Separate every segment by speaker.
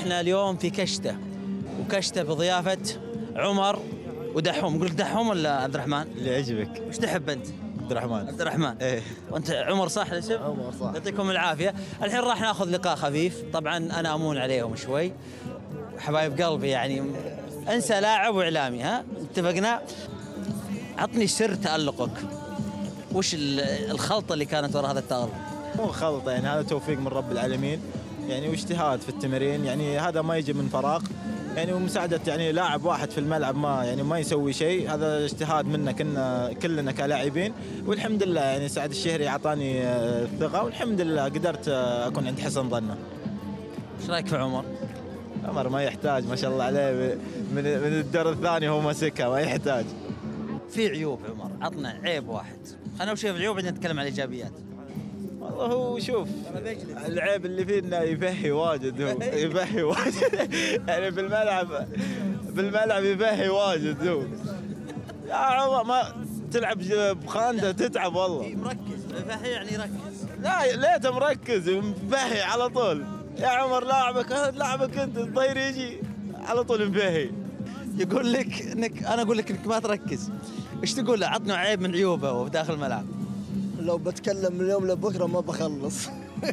Speaker 1: احنا اليوم في كشته، وكشته بضيافه عمر ودحوم. نقول لك دحوم ولا عبد الرحمن؟
Speaker 2: اللي يعجبك.
Speaker 1: وش تحب انت؟
Speaker 2: عبد الرحمن.
Speaker 1: عبد الرحمن.
Speaker 2: ايه.
Speaker 1: وانت عمر صح الاسم؟
Speaker 3: عمر صح.
Speaker 1: يعطيكم العافيه. الحين راح ناخذ لقاء خفيف، طبعا انا امون عليهم شوي، حبايب قلبي يعني. انسى لاعب واعلامي، ها اتفقنا؟ عطني سر تألقك، وش الخلطه اللي كانت وراء هذا التألق؟
Speaker 2: مو خلطة، يعني هذا توفيق من رب العالمين يعني، واجتهاد في التمرين، يعني هذا ما يجي من فراغ يعني، ومساعدة يعني لاعب واحد في الملعب ما يسوي شيء، هذا اجتهاد منا كلنا كلاعبين، والحمد لله يعني سعد الشهري اعطاني الثقة، والحمد لله قدرت اكون عند حسن ظنه.
Speaker 1: ايش رايك في عمر؟
Speaker 2: عمر ما يحتاج، ما شاء الله عليه، من الدور الثاني هو ماسكها، ما يحتاج.
Speaker 1: في عيوب عمر، عطنا عيب واحد. خلينا نشوف العيوب بعدين نتكلم عن الايجابيات.
Speaker 2: والله هو شوف، العيب اللي فيه انه يبهي واجد، هو يبهي واجد يعني بالملعب يبهي واجد هو. يا عمر ما تلعب بخانده تتعب والله.
Speaker 1: مركز، يبهي يعني يركز.
Speaker 2: لا ليته مركز، مبهي على طول. يا عمر لاعبك انت الظهير يجي على طول مبهي.
Speaker 1: يقول لك انا اقول لك انك ما تركز. ايش تقول له؟ عطنا عيب من عيوبه وهو داخل الملعب.
Speaker 3: لو بتكلم من اليوم لبكره ما بخلص.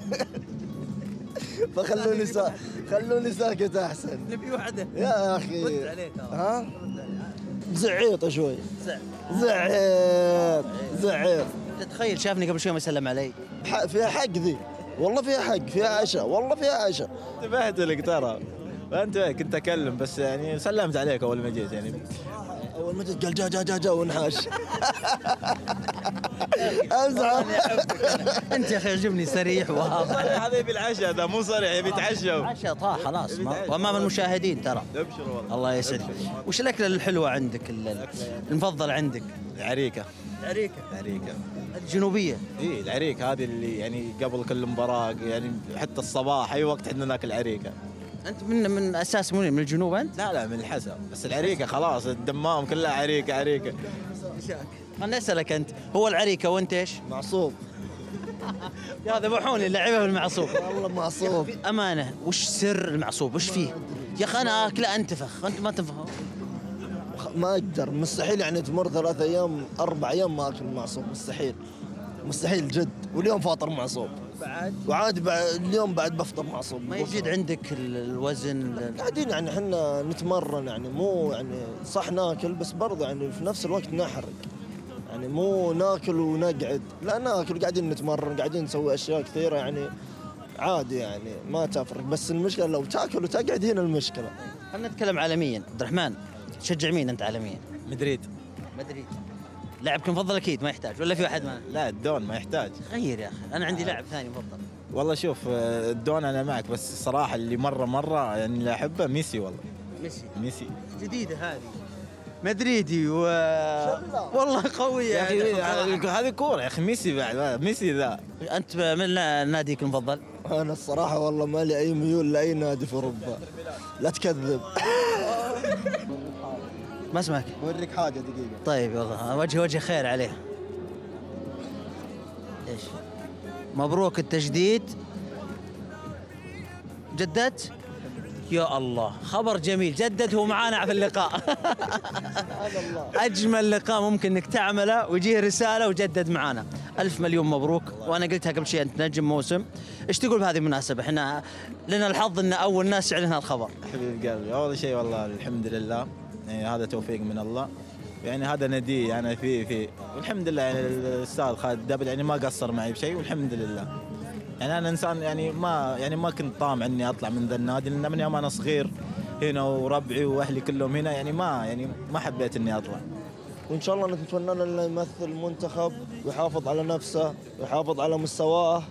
Speaker 3: خلوني ساكت احسن.
Speaker 1: نبي وحده
Speaker 3: يا اخي.
Speaker 1: رد عليك.
Speaker 3: ها؟ زعيط شوي. زعيط.
Speaker 1: تخيل شافني قبل شوي ما سلم علي.
Speaker 3: فيها حق ذي، والله فيها حق، فيها عشاء، والله فيها عشاء.
Speaker 2: انتبهت لك ترى، فانت كنت اكلم بس يعني سلمت عليك اول ما جيت يعني.
Speaker 3: اول ما جيت قال جا ونحاش. ازعل.
Speaker 1: انت يا اخي يعجبني صريح وواضح.
Speaker 2: هذا يبي العشاء، ذا مو صريح، يبي يتعشى.
Speaker 1: عشاء طاح خلاص وامام المشاهدين ترى.
Speaker 2: ابشر والله.
Speaker 1: الله يسعدك. وش الاكله الحلوه عندك المفضل عندك؟
Speaker 2: العريكه.
Speaker 1: العريكه الجنوبيه.
Speaker 2: اي العريكه هذه اللي يعني قبل كل مباراه يعني، حتى الصباح اي وقت عندنا ناكل عريكه.
Speaker 1: انت من اساس من الجنوب انت؟
Speaker 2: لا من الحسا، بس العريكه خلاص الدمام كلها عريكه.
Speaker 1: خلنا اسالك انت، هو العريكه وانت ايش؟
Speaker 3: معصوب.
Speaker 1: يا ذبحوني اللعيبه بالمعصوب.
Speaker 3: والله معصوب.
Speaker 1: امانه، وش سر المعصوب؟ وش فيه؟ يا اخي انا اكله انتفخ، انت ما تنفخ.
Speaker 3: ما اقدر، مستحيل يعني تمر 3 أيام 4 أيام ما اكل معصوب، مستحيل جد. واليوم فاطر معصوب وعاد اليوم بعد بفطر معصوب.
Speaker 1: ما يزيد عندك الوزن؟
Speaker 3: قاعدين يعني احنا نتمرن، يعني مو يعني صح ناكل، بس برضه يعني في نفس الوقت نحرق، يعني مو ناكل ونقعد، لا ناكل قاعدين نتمرن، قاعدين نسوي اشياء كثيره يعني عادي، يعني ما تفرق. بس المشكله لو تاكل وتقعد، هنا المشكله.
Speaker 1: خلينا نتكلم عالميا. عبد الرحمن، تشجع مين انت عالميا؟
Speaker 2: مدريد.
Speaker 1: لاعبك المفضل اكيد ما يحتاج، ولا في واحد ما؟
Speaker 2: لا الدون ما يحتاج.
Speaker 1: غير يا اخي، انا عندي لاعب ثاني مفضل.
Speaker 2: والله شوف الدون انا معك، بس الصراحه اللي مره يعني اللي احبه ميسي. والله ميسي
Speaker 1: جديده هذه، مدريدي والله قويه
Speaker 2: يا اخي. هذه كوره يا اخي، ميسي بعد، ميسي ذا.
Speaker 1: انت من ناديك المفضل؟
Speaker 3: انا الصراحه والله ما لي اي ميول لاي نادي في اوروبا. لا تكذب.
Speaker 1: ما اسمعك.
Speaker 3: اوريك حاجه دقيقه.
Speaker 1: طيب والله وجه خير عليه. ايش؟ مبروك التجديد. جددت؟ يا الله خبر جميل، جدد هو معانا في اللقاء. اجمل لقاء ممكن انك تعمله، ويجيه رساله وجدد معانا. الف مليون مبروك. وانا قلتها قبل شيء، انت نجم موسم. ايش تقول بهذه المناسبه؟ احنا لنا الحظ ان اول ناس يعلن هالخبر.
Speaker 2: حبيب قلبي، اول شيء والله الحمد لله، يعني هذا توفيق من الله، يعني هذا ندي انا فيه والحمد لله. يعني الاستاذ خالد دبل يعني ما قصر معي بشيء، والحمد لله. يعني انا انسان يعني ما كنت طامع اني اطلع من ذا النادي، لان من يوم انا صغير هنا وربعي واهلي كلهم هنا، يعني ما حبيت اني اطلع.
Speaker 3: وان شاء الله نتمنى له انه يمثل المنتخب ويحافظ على نفسه ويحافظ على مستواه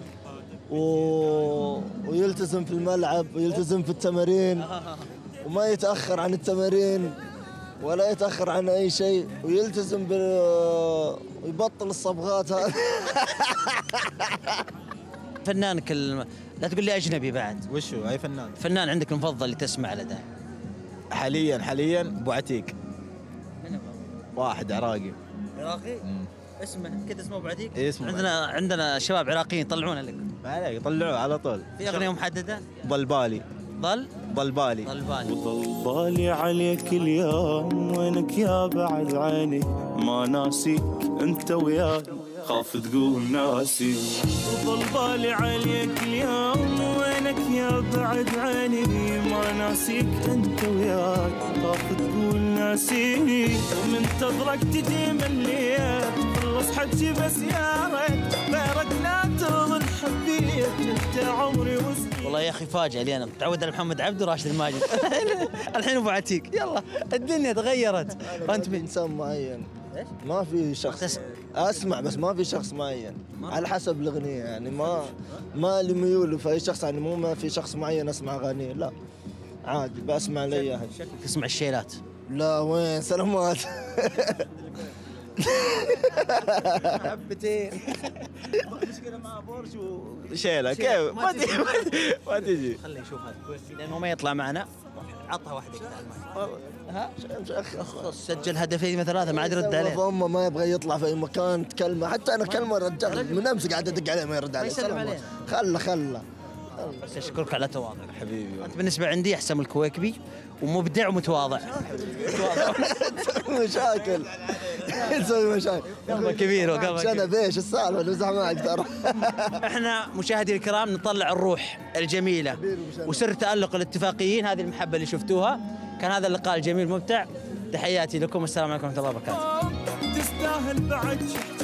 Speaker 3: ويلتزم في الملعب ويلتزم في التمارين، وما يتاخر عن التمارين ولا يتاخر عن اي شيء، ويلتزم ويبطل الصبغات هذه.
Speaker 1: فنانك لا تقول لي اجنبي بعد.
Speaker 2: وشو اي
Speaker 1: فنان عندك المفضل اللي تسمع له دائما؟
Speaker 2: حاليا ابو عتيق. واحد عراقي.
Speaker 1: اسمه كذا، اسمه ابو عتيق.
Speaker 2: اسمه
Speaker 1: عندنا شباب عراقيين يطلعونه لك.
Speaker 2: ما عليك، يطلعوه على طول.
Speaker 1: في اغنيه محدده؟
Speaker 2: ضلبالي. ضل بالي.
Speaker 4: وضل بالي عليك اليوم، وينك يا بعد عيني ما ناسيك انت وياي، خاف تقول ناسي. وضل بالي عليك اليوم، وينك يا بعد عيني ما ناسيك انت وياي، خاف تقول ناسيني. منتظرك تجي مليت، خلص حجي بس يا ريت، غيرك لا تظن حبيت انت عمري وسنين.
Speaker 1: والله يا اخي فاجأة لي انا، متعود على محمد عبد وراشد الماجد. الحين ابو عتيق، يلا الدنيا تغيرت.
Speaker 3: وانت انسان معين، ما في شخص اسمع، بس ما في شخص معين على حسب الاغنيه، يعني ما لي ميول في اي شخص، يعني مو ما في شخص معين اسمع اغانيه، لا عادي بسمع لي احد.
Speaker 1: تسمع الشيلات؟
Speaker 3: لا وين سلامات.
Speaker 2: حبتين. مشكلة مع بورش وشيلة كيف ما تجي.
Speaker 1: خليه يشوف هذا كويس لانه ما يطلع معنا. عطها واحده كذا. ها سجل هدفين من ثلاثه ما عاد يرد عليه.
Speaker 3: امه ما يبغى يطلع في اي مكان تكلمه، حتى انا كلمه الرجال من امس قاعد ادق عليه ما يرد عليه.
Speaker 1: يسلم علينا.
Speaker 3: خله
Speaker 1: بس اشكرك على تواضعك
Speaker 2: حبيبي.
Speaker 1: انت بالنسبه عندي احسن من الكويكبي ومبدع ومتواضع.
Speaker 3: مشاكل تسوي مشاكل.
Speaker 1: قلبه كبير وقلبه
Speaker 3: انا بيش السالفه نمزح معك ترى.
Speaker 1: احنا مشاهدي الكرام نطلع الروح الجميله وسر تألق الاتفاقيين، هذه المحبه اللي شفتوها. كان هذا اللقاء الجميل ممتع. تحياتي لكم والسلام عليكم ورحمه الله وبركاته.
Speaker 4: تستاهل بعد